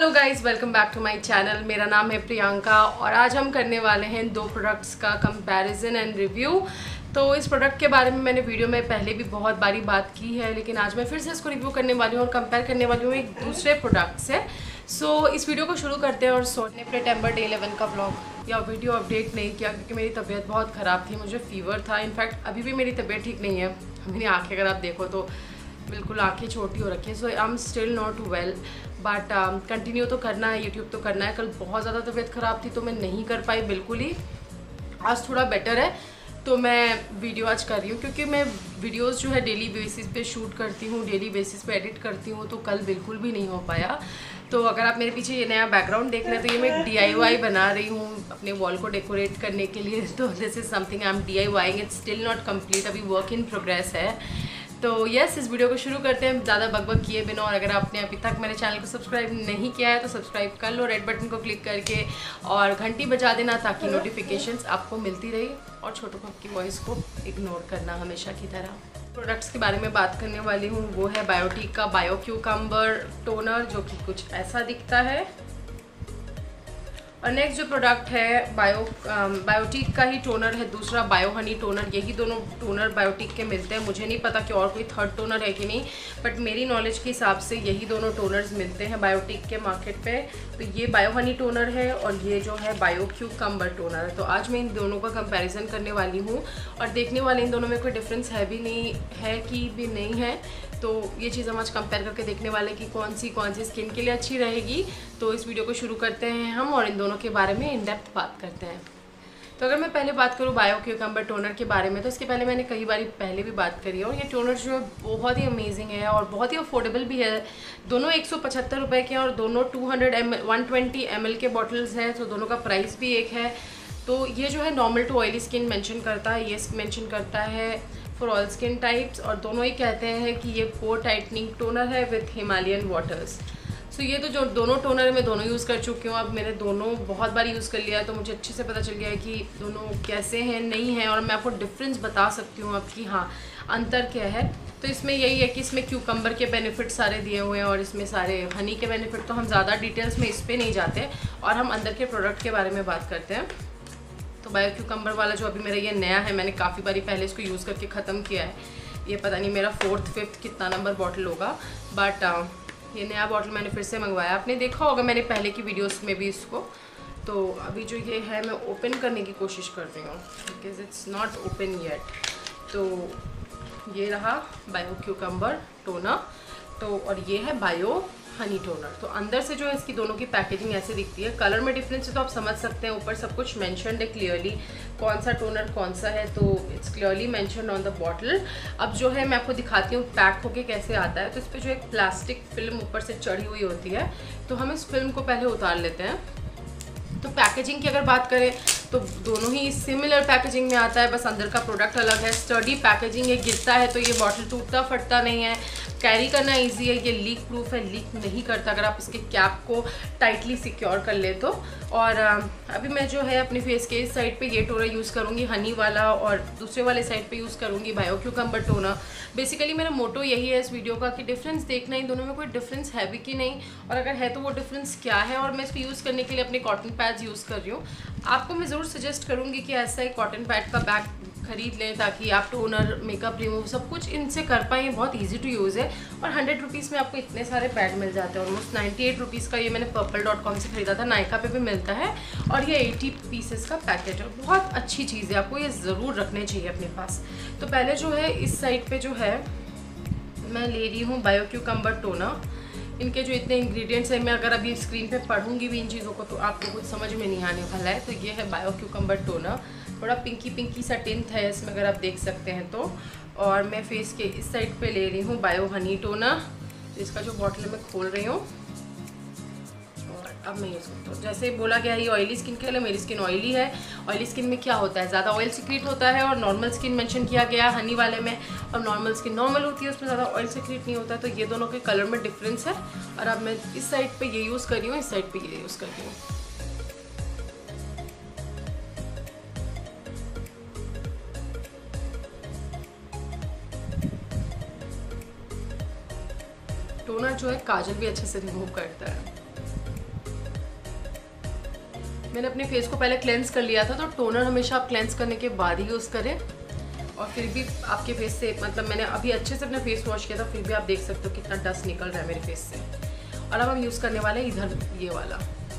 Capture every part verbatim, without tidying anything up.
Hello guys, welcome back to my channel. मेरा नाम है प्रियंका और आज हम करने वाले हैं दो प्रोडक्ट्स का कंपैरिजन एंड रिव्यू। तो इस प्रोडक्ट के बारे में मैंने वीडियो में पहले भी बहुत बारी बात की है, लेकिन आज मैं फिर से इसको रिव्यू करने वाली हूँ और कंपेयर करने वाली हूँ एक दूसरे प्रोडक्ट से। सो so, इस वीडियो को शुरू करते हैं। और सो ने प्रिटेम्बर डे इलेवन का व्लॉग या वीडियो अपडेट नहीं किया क्योंकि मेरी तबीयत बहुत ख़राब थी, मुझे फीवर था। इनफैक्ट अभी भी मेरी तबीयत ठीक नहीं है। मेरी आँखें अगर आप देखो तो बिल्कुल आंखें छोटी हो रखी है। So I am still not well, but continue तो करना है, यूट्यूब तो करना है। कल बहुत ज़्यादा तबीयत ख़राब थी तो मैं नहीं कर पाई बिल्कुल ही। आज थोड़ा बेटर है तो मैं वीडियो आज कर रही हूँ क्योंकि मैं वीडियोस जो है डेली बेसिस पे शूट करती हूँ, डेली बेसिस पे एडिट करती हूँ, तो कल बिल्कुल भी नहीं हो पाया। तो अगर आप मेरे पीछे ये नया बैकग्राउंड देख रहे हैं तो ये मैं एक डी आई वाई बना रही हूँ अपने वॉल को डेकोरेट करने के लिए। तो this is something I am DIYing, it's still not complete, अभी वर्क इन प्रोग्रेस है। तो यस, इस वीडियो को शुरू करते हैं ज़्यादा बकबक किए बिना। और अगर आपने अभी तक मेरे चैनल को सब्सक्राइब नहीं किया है तो सब्सक्राइब कर लो रेड बटन को क्लिक करके, और घंटी बजा देना ताकि नोटिफिकेशंस आपको मिलती रही। और छोटों की वॉइस को इग्नोर करना हमेशा की तरह। प्रोडक्ट्स के बारे में बात करने वाली हूँ, वो है बायोटीक का बायो क्यूकम्बर टोनर, जो कि कुछ ऐसा दिखता है। और नेक्स्ट जो प्रोडक्ट है बायो बायोटीक का ही टोनर है, दूसरा बायो हनी टोनर। यही दोनों टोनर बायोटीक के मिलते हैं। मुझे नहीं पता कि और कोई थर्ड टोनर है कि नहीं, बट मेरी नॉलेज के हिसाब से यही दोनों टोनर्स मिलते हैं बायोटीक के मार्केट पे। तो ये बायो हनी टोनर है और ये जो है बायो क्यूकम्बर टोनर है। तो आज मैं इन दोनों का कंपैरिजन करने वाली हूँ और देखने वाले इन दोनों में कोई डिफरेंस है भी नहीं है कि भी नहीं है। तो ये चीज़ हम आज कंपेयर करके देखने वाले कि कौन सी कौन सी स्किन के लिए अच्छी रहेगी। तो इस वीडियो को शुरू करते हैं हम और इन दोनों के बारे में इन डेप्थ बात करते हैं। तो अगर मैं पहले बात करूँ बायो क्यूकम्बर टोनर के बारे में, तो इसके पहले मैंने कई बार पहले भी बात करी है। और ये टोनर जो है बहुत ही अमेजिंग है और बहुत ही अफोर्डेबल भी है। दोनों एक सौ पचहत्तर रुपये के हैं और दोनों two hundred M L one twenty M L के बॉटल्स हैं, तो दोनों का प्राइस भी एक है। तो ये जो है normal to oily skin mention करता है, ये मेंशन करता है फॉर ऑल स्किन टाइप्स, और दोनों ही कहते हैं कि ये पोर टाइटनिंग टोनर है विथ हिमालयन वाटर्स। सो ये तो जो दोनों टोनर है मैं दोनों यूज़ कर चुकी हूँ। अब मैंने दोनों बहुत बार यूज़ कर लिया है तो मुझे अच्छे से पता चल गया है कि दोनों कैसे हैं, नहीं हैं, और मैं आपको डिफरेंस बता सकती हूँ अब कि हाँ अंतर क्या है। तो इसमें यही है कि इसमें क्यूकम्बर के बेनिफिट सारे दिए हुए हैं और इसमें सारे हनी के बेनिफिट। तो हम ज़्यादा डिटेल्स में इस पर नहीं जाते और हम अंदर के प्रोडक्ट के बारे में बात करते हैं। तो बायो क्यूकम्बर वाला जो अभी मेरा ये नया है, मैंने काफ़ी बारी पहले इसको यूज़ करके ख़त्म किया है। ये पता नहीं मेरा फोर्थ फिफ्थ कितना नंबर बॉटल होगा, बट ये नया बॉटल मैंने फिर से मंगवाया। आपने देखा होगा मैंने पहले की वीडियोस में भी इसको। तो अभी जो ये है मैं ओपन करने की कोशिश कर रही हूँ because it's not open yet. तो ये रहा बायो क्यूकम्बर टोनर, तो और ये है बायो हनी टोनर। तो अंदर से जो है इसकी दोनों की पैकेजिंग ऐसे दिखती है। कलर में डिफरेंस है तो आप समझ सकते हैं, ऊपर सब कुछ मेंशन्ड है क्लियरली कौन सा टोनर कौन सा है, तो it's clearly mentioned on the bottle. अब जो है मैं आपको दिखाती हूँ पैक होके कैसे आता है। तो इस पर जो एक प्लास्टिक फिल्म ऊपर से चढ़ी हुई होती है, तो हम इस फिल्म को पहले उतार लेते हैं। तो पैकेजिंग की अगर बात करें तो दोनों ही सिमिलर पैकेजिंग में आता है, बस अंदर का प्रोडक्ट अलग है। स्टडी पैकेजिंग है, गिरता है तो ये बॉटल टूटता फटता नहीं है, कैरी करना इजी है, ये लीक प्रूफ है, लीक नहीं करता अगर आप इसके कैप को टाइटली सिक्योर कर ले तो। और अभी मैं जो है अपने फेस के इस साइड पे ये टोनर यूज़ करूँगी हनी वाला, और दूसरे वाले साइड पे यूज़ करूँगी बायो क्यूकम्बर टोनर। बेसिकली मेरा मोटो यही है इस वीडियो का कि डिफरेंस देखना, इन दोनों में कोई डिफरेंस है भी कि नहीं, और अगर है तो वो डिफरेंस क्या है। और मैं इसको यूज़ करने के लिए अपने कॉटन पैड्स यूज़ कर रही हूँ। आपको मैं ज़रूर सजेस्ट करूँगी कि ऐसा एक कॉटन पैड का बैग खरीद लें ताकि आप टोनर, मेकअप रिमूव सब कुछ इनसे कर पाएँ। बहुत इजी टू यूज़ है और हंड्रेड रुपीज़ में आपको इतने सारे पैड मिल जाते हैं। ऑलमोस्ट नाइन्टी एट रुपीज़ का ये मैंने पर्पल डॉट कॉम से ख़रीदा था, नायका पे भी मिलता है, और ये एटी पीसेस का पैकेट है। बहुत अच्छी चीज़ है, आपको ये ज़रूर रखने चाहिए अपने पास। तो पहले जो है इस साइड पर जो है मैं ले रही हूँ बायो क्यूकम्बर टोनर। इनके जो इतने इंग्रेडिएंट्स हैं, मैं अगर अभी स्क्रीन पे पढ़ूंगी भी इन चीज़ों को तो आपको कुछ समझ में नहीं आने वाला है। तो ये है बायो क्यूकम्बर टोनर, थोड़ा पिंकी पिंकी सा टिंट है इसमें अगर आप देख सकते हैं तो। और मैं फेस के इस साइड पे ले रही हूँ बायो हनी टोनर, इसका जो बॉटल मैं खोल रही हूँ। और अब मैं यूज़ करती हूँ, जैसे बोला गया ये ऑयली स्किन के लिए, मेरी स्किन ऑयली है। ऑयली स्किन में क्या होता है, ज़्यादा ऑयल सीक्रेट होता है, और नॉर्मल स्किन मेंशन किया गया हनी वाले में, और नॉर्मल स्किन नॉर्मल होती है, उसमें ज़्यादा ऑयल सीक्रेट नहीं होता है। तो ये दोनों के कलर में डिफरेंस है। और अब मैं इस साइड पे ये यूज़ कर रही हूँ, इस साइड पे ये यूज़ कर रही हूँ। टोनर जो है काजल भी अच्छे से रिमूव करता है। मैंने अपने फेस को पहले क्लेंस कर लिया था, तो टोनर हमेशा आप क्लेंस करने के बाद ही यूज़ करें। और फिर भी आपके फेस से, मतलब मैंने अभी अच्छे से अपना फेस वॉश किया था, फिर भी आप देख सकते हो कितना डस्ट निकल रहा है मेरे फेस से। और अब हम यूज़ करने वाले हैं इधर ये वाला।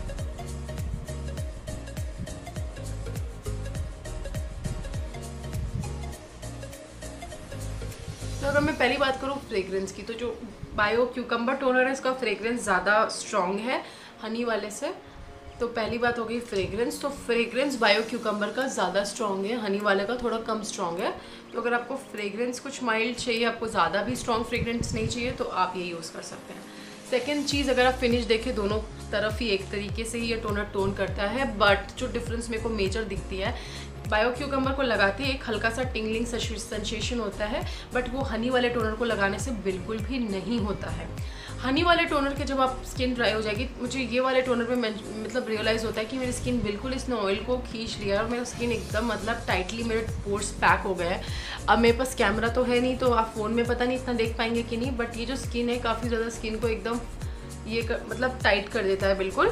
तो अगर मैं पहली बात करूँ फ्रेग्रेंस की, तो जो बायो क्यूकम्बर टोनर है इसका फ्रेग्रेंस ज़्यादा स्ट्रॉन्ग है हनी वाले से। तो पहली बात हो गई फ्रेग्रेंस। तो फ्रेग्रेंस बायो क्यूकम्बर का ज़्यादा स्ट्रॉन्ग है, हनी वाले का थोड़ा कम स्ट्रॉन्ग है। तो अगर आपको फ्रेग्रेंस कुछ माइल्ड चाहिए, आपको ज़्यादा भी स्ट्रॉन्ग फ्रेग्रेंस नहीं चाहिए, तो आप ये यूज़ कर सकते हैं। सेकेंड चीज़, अगर आप फिनिश देखें दोनों तरफ ही एक तरीके से ही ये टोनर टोन करता है, बट जो डिफरेंस मेरे को मेजर दिखती है, बायो क्यूकम्बर को लगाते ही एक हल्का सा टिंगलिंग सेंसेशन होता है, बट वो हनी वाले टोनर को लगाने से बिल्कुल भी नहीं होता है। हनी वाले टोनर के जब आप स्किन ड्राई हो जाएगी, मुझे ये वाले टोनर में मतलब रियलाइज़ होता है कि मेरी स्किन बिल्कुल इसने ऑयल को खींच लिया और मेरा स्किन एकदम मतलब टाइटली मेरे पोर्स पैक हो गए हैं। अब मेरे पास कैमरा तो है नहीं, तो आप फ़ोन में पता नहीं इतना देख पाएंगे कि नहीं, बट ये जो स्किन है काफ़ी ज़्यादा स्किन को एकदम ये कर, मतलब टाइट कर देता है बिल्कुल,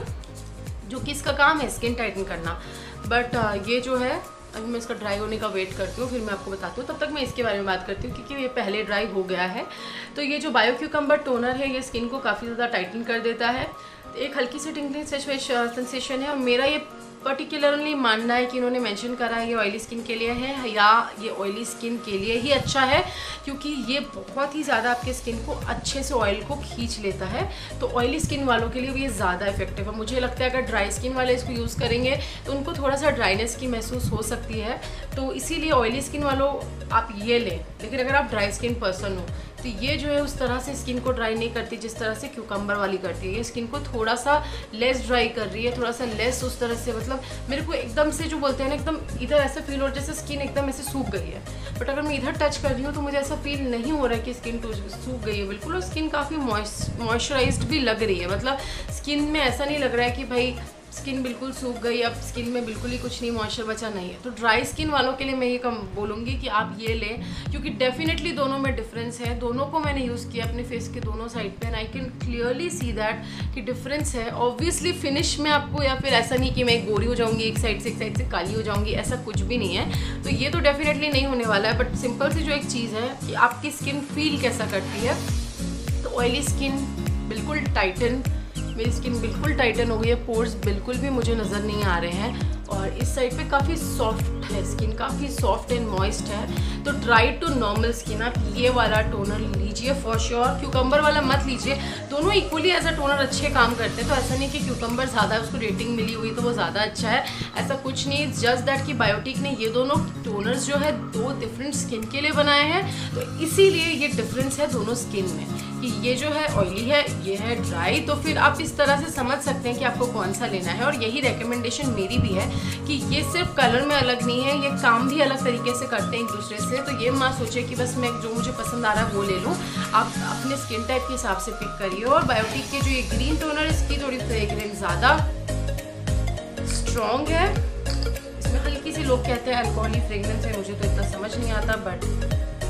जो कि इसका काम है स्किन टाइटन करना। बट ये जो है, अभी मैं इसका ड्राई होने का वेट करती हूँ, फिर मैं आपको बताती हूँ। तब तक मैं इसके बारे में बात करती हूँ क्योंकि ये पहले ड्राई हो गया है। तो ये जो बायो क्यूकम्बर टोनर है ये स्किन को काफ़ी ज़्यादा टाइटन कर देता है, एक हल्की सी टिंगलिंग सेंसेशन है। और मेरा ये पर्टिकुलरली मानना है कि इन्होंने मेंशन करा है ये ऑयली स्किन के लिए है, या ये ऑयली स्किन के लिए ही अच्छा है, क्योंकि ये बहुत ही ज़्यादा आपके स्किन को अच्छे से ऑयल को खींच लेता है। तो ऑयली स्किन वालों के लिए भी ये ज़्यादा इफेक्टिव है। मुझे लगता है अगर ड्राई स्किन वाले इसको यूज़ करेंगे तो उनको थोड़ा सा ड्राइनेस की महसूस हो सकती है, तो इसीलिए ऑयली स्किन वालों आप ये लें। लेकिन अगर आप ड्राई स्किन पर्सन हो तो ये जो है उस तरह से स्किन को ड्राई नहीं करती जिस तरह से क्यूकम्बर वाली करती है। ये स्किन को थोड़ा सा लेस ड्राई कर रही है, थोड़ा सा लेस उस तरह से, मतलब मेरे को एकदम से जो बोलते हैं ना, एकदम इधर ऐसा फील हो रहा है जैसे स्किन एकदम ऐसे सूख गई है। बट अगर मैं इधर टच कर रही हूँ तो मुझे ऐसा फील नहीं हो रहा है कि स्किन सूख गई है बिल्कुल, और स्किन काफ़ी मॉइस्चराइज्ड भी लग रही है। मतलब स्किन में ऐसा नहीं लग रहा है कि भाई स्किन बिल्कुल सूख गई, अब स्किन में बिल्कुल ही कुछ नहीं, मॉइस्चर बचा नहीं है। तो ड्राई स्किन वालों के लिए मैं ये कम बोलूँगी कि आप ये लें, क्योंकि डेफिनेटली दोनों में डिफरेंस है। दोनों को मैंने यूज़ किया अपने फेस के दोनों साइड पे, and I can clearly see that कि डिफरेंस है। ऑब्वियसली फिनिश में आपको, या फिर ऐसा नहीं कि मैं गोरी हो जाऊँगी एक साइड से एक साइड से काली हो जाऊँगी, ऐसा कुछ भी नहीं है। तो ये तो डेफिनेटली नहीं होने वाला है। बट सिंपल सी जो एक चीज़ है कि आपकी स्किन फील कैसा करती है। तो ऑयली स्किन बिल्कुल टाइटन, मेरी स्किन बिल्कुल टाइटन हो गई है, पोर्स बिल्कुल भी मुझे नज़र नहीं आ रहे हैं, और इस साइड पे काफ़ी सॉफ्ट है स्किन, काफ़ी सॉफ्ट एंड मॉइस्ट है। तो ड्राई टू नॉर्मल स्किन आप ये वाला टोनर लीजिए फॉर श्योर, क्यूकम्बर वाला मत लीजिए। दोनों इक्वली एज अ टोनर अच्छे काम करते हैं, तो ऐसा नहीं कि क्यूकम्बर ज़्यादा उसको रेटिंग मिली हुई तो वो ज़्यादा अच्छा है, ऐसा कुछ नहीं। जस्ट दैट कि बायोटिक ने ये दोनों टोनर्स जो है दो डिफरेंट स्किन के लिए बनाए हैं, तो इसीलिए ये डिफरेंस है दोनों स्किन में कि ये जो है ऑयली है, ये है ड्राई। तो फिर आप इस तरह से समझ सकते हैं कि आपको कौन सा लेना है। और यही रिकमेंडेशन मेरी भी है कि ये सिर्फ कलर में अलग नहीं है, ये काम भी अलग तरीके से करते हैं एक दूसरे से। तो ये मत सोचे कि बस मैं जो मुझे पसंद आ रहा है वो ले लूँ, आप अपने स्किन टाइप के हिसाब से पिक करिए। और बायोटिक के जो ये ग्रीन टोनर, इसकी थोड़ी फ्रेग्रेंस ज़्यादा स्ट्रॉन्ग है, इसमें हल्की सी, लोग कहते हैं अल्कोहली फ्रेग्रेंस है, मुझे तो इतना समझ नहीं आता, बट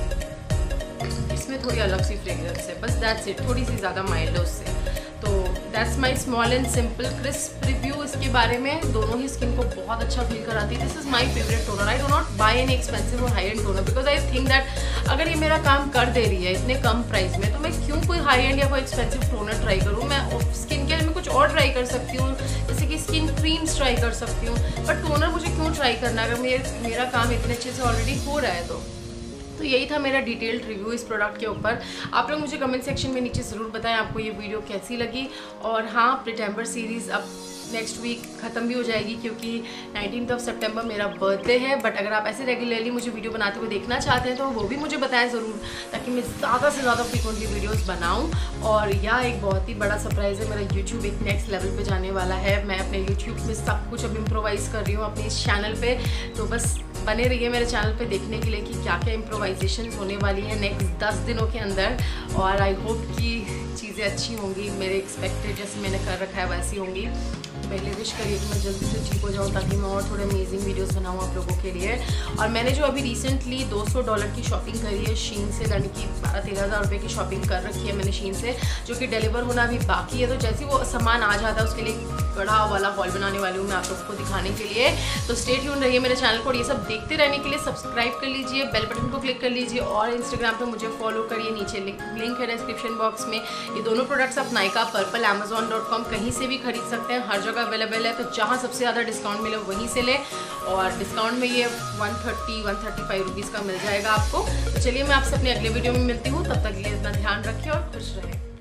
इसमें थोड़ी अलग सी फ्रेग्रेंस है, बस दैट्स इट, थोड़ी सी ज़्यादा माइल्ड है उससे। तो that's my small and simple crisp review इसके बारे में। दोनों ही स्किन को बहुत अच्छा फील कराती है। This is my favourite toner. I do not buy any expensive और high end toner, because I think that अगर ये मेरा काम कर दे रही है इतने कम प्राइस में, तो मैं क्यों कोई हाई एंड या कोई एक्सपेंसिव टोनर ट्राई करूँ। मैं स्किन केयर में कुछ और ट्राई कर सकती हूँ, जैसे कि स्किन क्रीम्स ट्राई कर सकती हूँ, बट टोनर मुझे क्यों ट्राई करना अगर मेरे मेरा काम इतने अच्छे से ऑलरेडी हो रहा है। तो तो यही था मेरा डिटेल्ड रिव्यू इस प्रोडक्ट के ऊपर। आप लोग मुझे कमेंट सेक्शन में नीचे ज़रूर बताएं आपको ये वीडियो कैसी लगी। और हाँ, प्रिटेम्बर सीरीज़ अब नेक्स्ट वीक ख़त्म भी हो जाएगी, क्योंकि नाइनटीन्थ ऑफ सितंबर मेरा बर्थडे है। बट अगर आप ऐसे रेगुलरली मुझे वीडियो बनाते हुए देखना चाहते हैं तो वो भी मुझे बताएं ज़रूर, ताकि मैं ज़्यादा से ज़्यादा फ्रीक्वेंटली वीडियोस बनाऊं। और यह एक बहुत ही बड़ा सरप्राइज़ है, मेरा यूट्यूब एक नेक्स्ट लेवल पे जाने वाला है। मैं अपने यूट्यूब में सब कुछ अब इम्प्रोवाइज़ कर रही हूँ अपने इस चैनल पर, तो बस बने रहिए मेरे चैनल पे देखने के लिए कि क्या क्या इम्प्रोवाइजेशन होने वाली है नेक्स्ट दस दिनों के अंदर। और आई होप कि चीज़ें अच्छी होंगी, मेरे एक्सपेक्टेड जैसे मैंने कर रखा है वैसी होंगी। पहले विश करिए कि मैं जल्दी से ठीक हो जाऊँ, ताकि मैं और थोड़े अमेजिंग वीडियोस बनाऊँ आप लोगों के लिए। और मैंने जो अभी रिसेंटली दो सौ डॉलर की शॉपिंग करी है शीन से, यानी कि बारह तेरह हज़ार रुपये की शॉपिंग कर रखी है मैंने शीन से, जो कि डिलीवर होना अभी बाकी है। तो जैसे वो सामान आ जाता है उसके लिए बड़ा वाला हॉल बनाने वाली हूँ मैं आप लोगों को दिखाने के लिए। तो स्टे ट्यून रहिए मेरे चैनल को, और ये सब देखते रहने के लिए सब्सक्राइब कर लीजिए, बेल बटन को क्लिक कर लीजिए, और इंस्टाग्राम पे मुझे फॉलो करिए। नीचे लिंक है डिस्क्रिप्शन बॉक्स में। ये दोनों प्रोडक्ट्स आप Nykaa, Purplle, Amazon dot com कहीं से भी खरीद सकते हैं, हर जगह अवेलेबल है। तो जहाँ सबसे ज़्यादा डिस्काउंट मिले वहीं से ले, और डिस्काउंट में ये one thirty one thirty five rupees का मिल जाएगा आपको। तो चलिए मैं आपसे अपने अगले वीडियो में मिलती हूँ, तब तक के लिए इतना ध्यान रखिए और खुश रहें।